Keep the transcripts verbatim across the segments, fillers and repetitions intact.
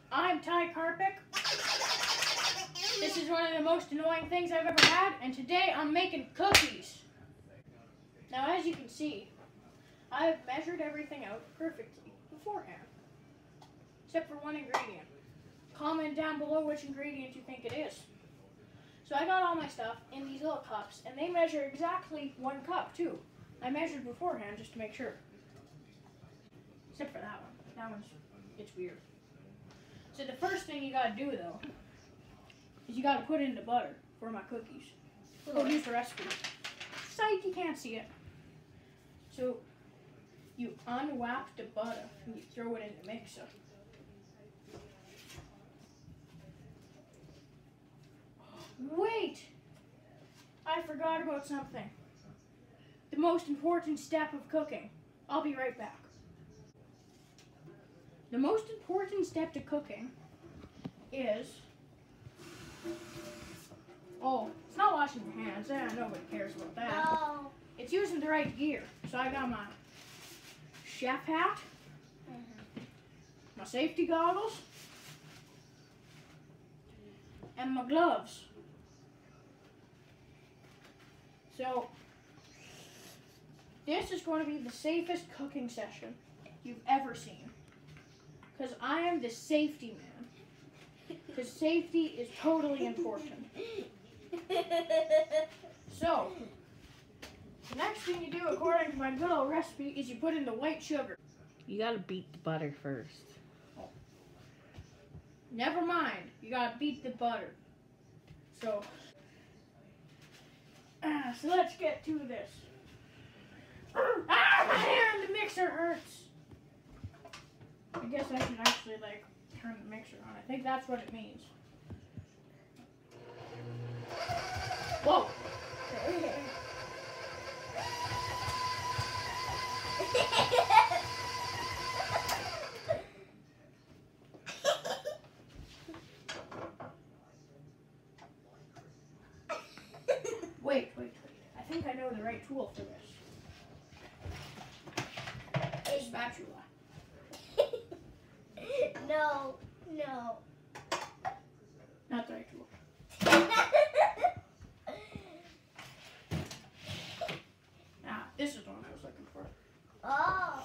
I'm Ty Karpik. This is one of the most annoying things I've ever had, and today I'm making cookies. Now, as you can see, I have measured everything out perfectly beforehand, except for one ingredient. Comment down below which ingredient you think it is. So I got all my stuff in these little cups, and they measure exactly one cup too. I measured beforehand just to make sure. Except for that one. That one's, it's weird. So the first thing you gotta do though, is you gotta put in the butter for my cookies. Go use the recipe. Psych, you can't see it. So you unwrap the butter and you throw it in the mixer. Wait! I forgot about something. The most important step of cooking. I'll be right back. The most important step to cooking is... Oh, it's not washing your hands. Eh, nobody cares about that. No. It's using the right gear. So I got my chef hat, mm-hmm. my safety goggles, and my gloves. So, this is going to be the safest cooking session you've ever seen. Because I am the safety man. Because safety is totally important. So, the next thing you do according to my good old recipe is you put in the white sugar. You gotta beat the butter first. Oh. Never mind. You gotta beat the butter. So, uh, so let's get to this. Ah, my hand! The mixer hurts. I guess I can actually like turn the mixer on. I think that's what it means. Whoa! Wait, wait, wait. I think I know the right tool for this. A spatula. No, no. Not the right tool. Ah, this is the one I was looking for. Oh.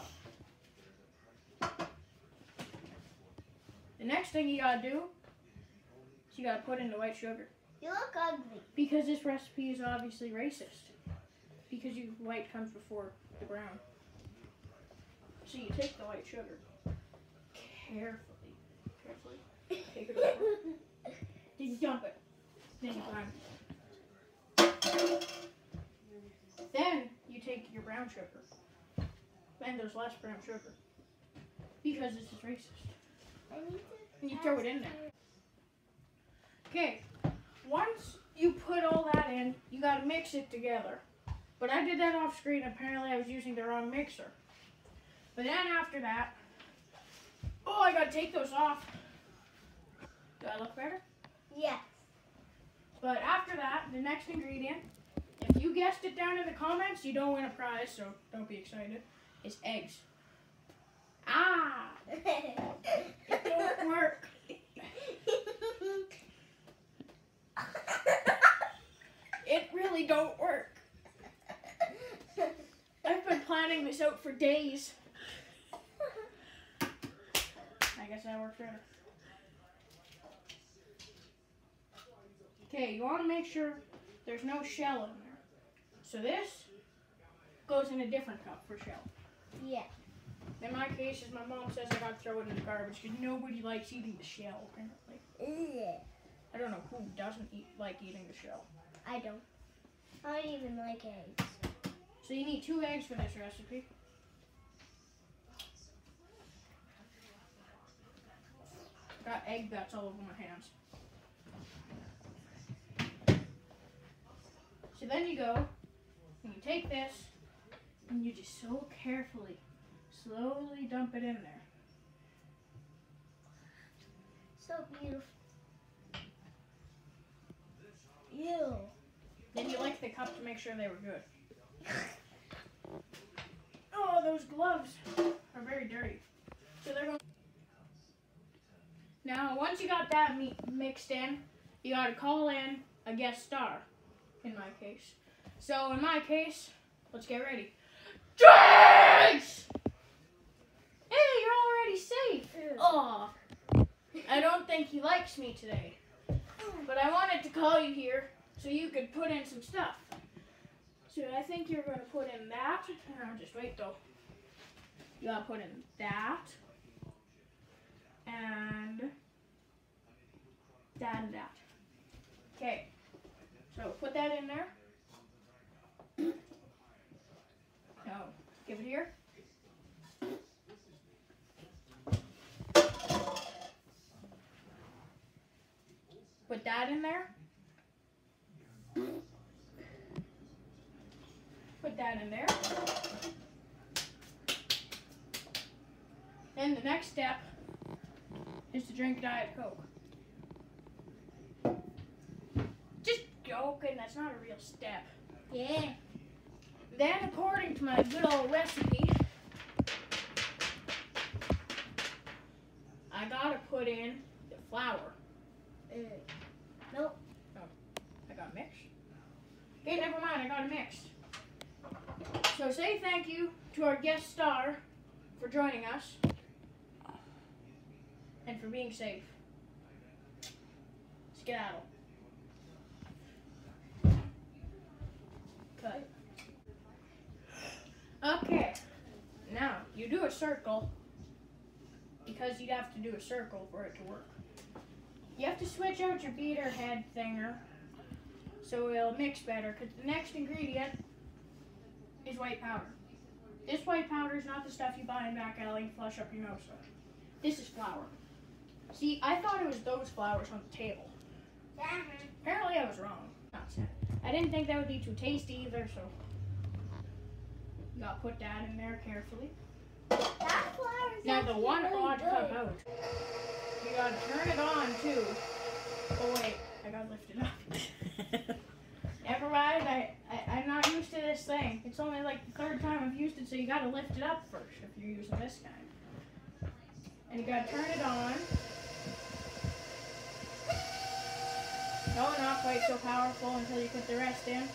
The next thing you gotta do is you gotta put in the white sugar. You look ugly. Because this recipe is obviously racist. Because you white comes before the brown. So you take the white sugar. Carefully. Carefully. Take it over. Then you dump it. Then you grind it. Then you take your brown sugar. And there's less brown sugar. Because this is racist. I need to And you throw it in there. Okay. Once you put all that in, you gotta mix it together. But I did that off screen. Apparently I was using the wrong mixer. But then after that, oh, I gotta take those off. Do I look better? Yes. But after that, the next ingredient, if you guessed it down in the comments, you don't win a prize, so don't be excited, is eggs. Ah! It don't work. It really don't work. I've been planning this out for days. I guess that worked better. Okay, you want to make sure there's no shell in there. So this goes in a different cup for shell. Yeah. In my case, as my mom says, I gotta throw it in the garbage because nobody likes eating the shell, apparently. Yeah. I don't know who doesn't eat, like eating the shell. I don't. I don't even like eggs. So you need two eggs for this recipe. Got egg bits all over my hands. So then you go, and you take this, and you just so carefully, slowly dump it in there. So beautiful. Ew. Then you lick the cup to make sure they were good. Oh, those gloves are very dirty. So they're going. Now, once you got that meat mixed in, you gotta call in a guest star, in my case. So, in my case, let's get ready. Jace! Hey, you're already safe. Oh, I don't think he likes me today. But I wanted to call you here so you could put in some stuff. So I think you're gonna put in that. Oh, just wait though. You gotta put in that. And that and that. Okay. So put that in there. Now, give it here. Put that in there. Put that in there. Then the next step is to drink Diet Coke. Just joking, that's not a real step. Yeah. Then, according to my good old recipe, I gotta put in the flour. Uh, nope. I got mixed. Okay, never mind, I got it mixed. So say thank you to our guest star for joining us and for being safe. Skedaddle. Cut. Okay, now you do a circle because you'd have to do a circle for it to work. You have to switch out your beater head thinger so it'll mix better, because the next ingredient is white powder. This white powder is not the stuff you buy in back alley and flush up your nose with. This is flour. See, I thought it was those flours on the table. Apparently I was wrong. Not sad. I didn't think that would be too tasty either, so you gotta put that in there carefully. That flower is Now the actually one really odd good. cup out. You gotta turn it on too. Oh wait, I gotta lift it up. Never mind, I, I, I'm not used to this thing. It's only like the third time I've used it, so you gotta lift it up first if you're using this kind. And you gotta turn it on. No, not quite so powerful until you put the rest in.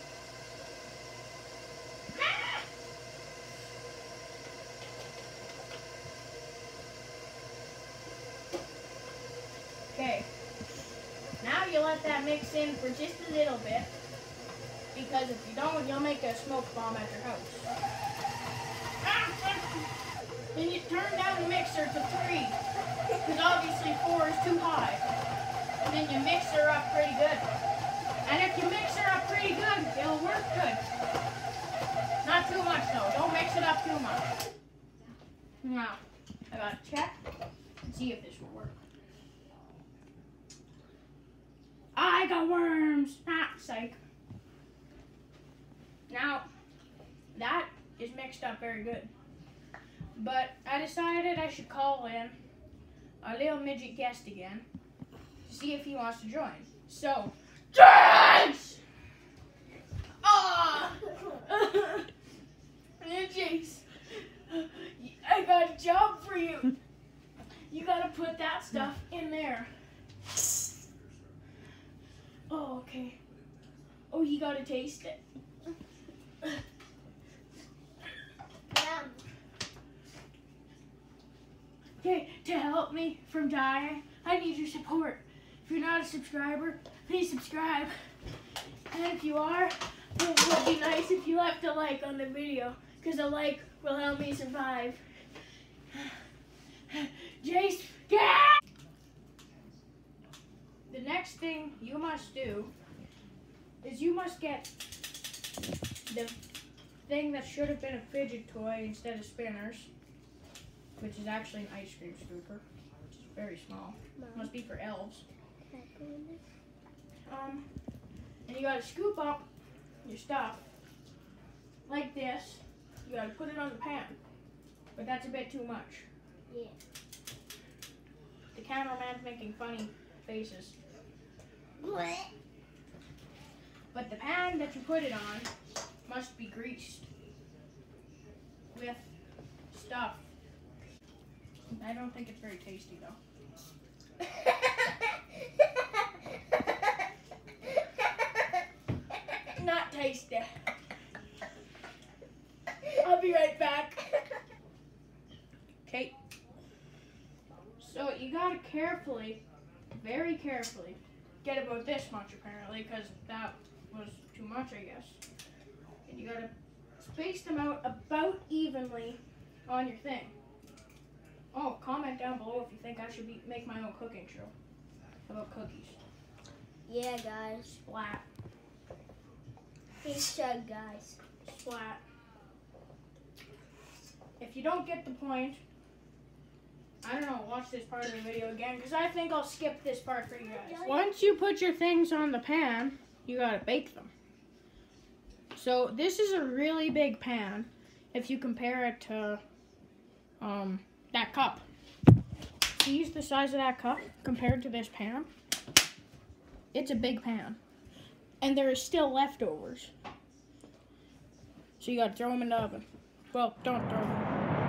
Okay, now you let that mix in for just a little bit, because if you don't, you'll make a smoke bomb at your house. Then you turn down the mixer to three, because obviously four is too high. And then you mix her up pretty good. And if you mix her up pretty good, it'll work good. Not too much though, don't mix it up too much. Now, I gotta check and see if this will work. I got worms! Ah, psych. Now, that is mixed up very good. But I decided I should call in our little midget guest again to see if he wants to join. So, Jace! Ah! Jace, I got a job for you. You gotta put that stuff in there. Oh, okay. Oh, you gotta taste it. Yum. Okay, to help me from dying, I need your support. If you're not a subscriber, please subscribe. And if you are, it would be nice if you left a like on the video, because a like will help me survive. Jace, yeah! The next thing you must do is you must get the thing that should have been a fidget toy instead of spinners, which is actually an ice cream scooper, which is very small. Mom. Must be for elves. Can I go in there? Um, and you gotta scoop up your stuff like this. You gotta put it on the pan, but that's a bit too much. Yeah. The cameraman's making funny faces. What? But the pan that you put it on must be greased with stuff. I don't think it's very tasty though. So you gotta carefully, very carefully, get about this much apparently, because that was too much, I guess. And you gotta space them out about evenly on your thing. Oh, comment down below if you think I should be, make my own cooking show about cookies. Yeah, guys. Splat. He should, guys. Splat. If you don't get the point, I don't know, watch this part of the video again, because I think I'll skip this part for you guys. Once you put your things on the pan, you gotta bake them. So this is a really big pan if you compare it to um, that cup. See the size of that cup compared to this pan? It's a big pan. And there is still leftovers. So you gotta throw them in the oven. Well, don't throw them.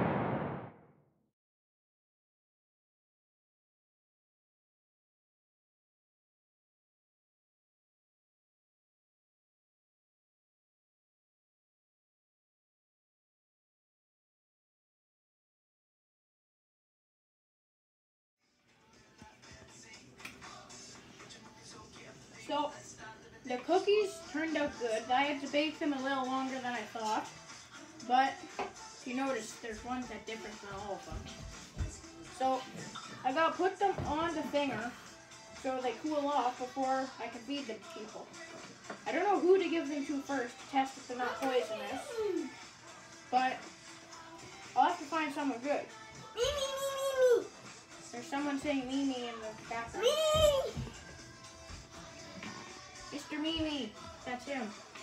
So, the cookies turned out good. I had to bake them a little longer than I thought. But, if you notice, there's ones that different than all of them. So, I gotta put them on the thinger so they cool off before I can feed them to people. I don't know who to give them to first to test if they're not poisonous. But, I'll have to find someone good. Me, me, me, me, me. There's someone saying Mimi in the background. Me. Mister Mimi, that's him.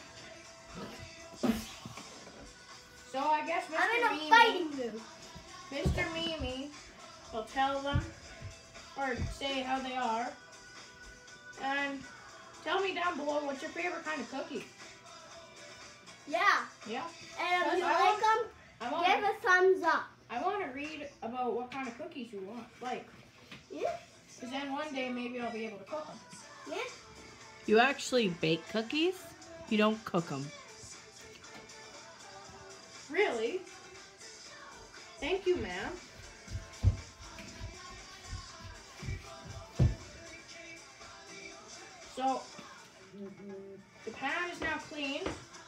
So I guess Mister I'm in a Mimi, fighting mood. Mister Mimi will tell them or say how they are, and tell me down below what's your favorite kind of cookie. Yeah. Yeah. And if you I like them, I want give a thumbs up. I want to read about what kind of cookies you want, like, Yeah. because then one day maybe I'll be able to cook them. Yeah. You actually bake cookies? You don't cook them. Really? Thank you, ma'am. So, the pan is now clean.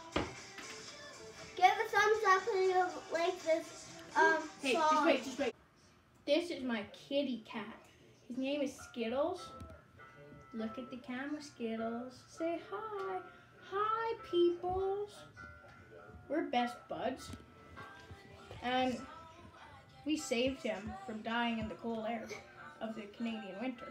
Give a thumbs up if you like this um Hey, song. just wait, just wait. This is my kitty cat. His name is Skittles. Look at the camera, Skittles. Say hi. Hi, peoples. We're best buds. And we saved him from dying in the cold air of the Canadian winter.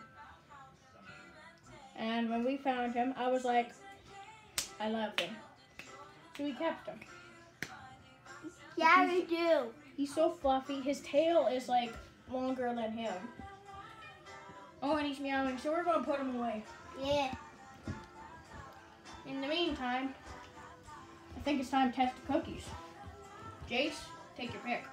And when we found him, I was like, I love him. So we kept him. Yeah, we do. He's so fluffy. His tail is like longer than him. Oh, and he's meowing, so we're gonna put him away. Yeah. In the meantime, I think it's time to test the cookies. Jace, take your pick.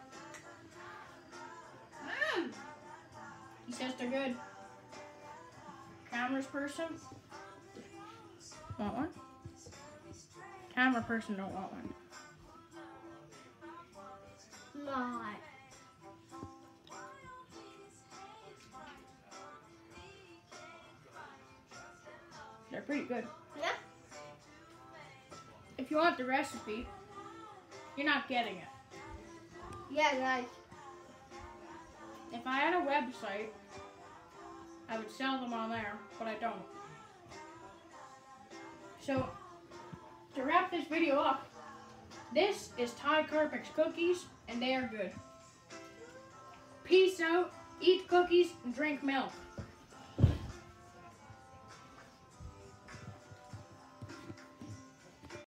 Mm. He says they're good. Cameras person, want one? Camera person don't want one. Not. They're pretty good. Yeah. If you want the recipe, you're not getting it. Yeah, guys. If I had a website, I would sell them on there, but I don't. So, to wrap this video up, this is Ty Karpik's cookies, and they are good. Peace out, eat cookies, and drink milk.